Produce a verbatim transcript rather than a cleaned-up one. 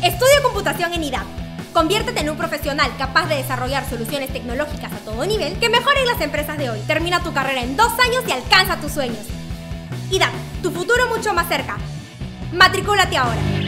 Estudia computación en I D A P. Conviértete en un profesional capaz de desarrollar soluciones tecnológicas a todo nivel que mejoren las empresas de hoy. Termina tu carrera en dos años y alcanza tus sueños. I D A P, tu futuro mucho más cerca. Matricúlate ahora.